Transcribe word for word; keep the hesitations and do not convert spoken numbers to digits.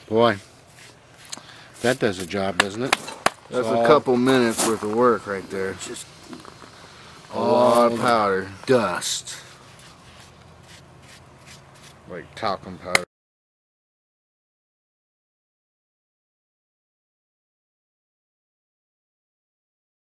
Boy, that does a job, doesn't it? That's all, a couple minutes worth of work right there. Just a lot of powder. Dust. Like talcum powder.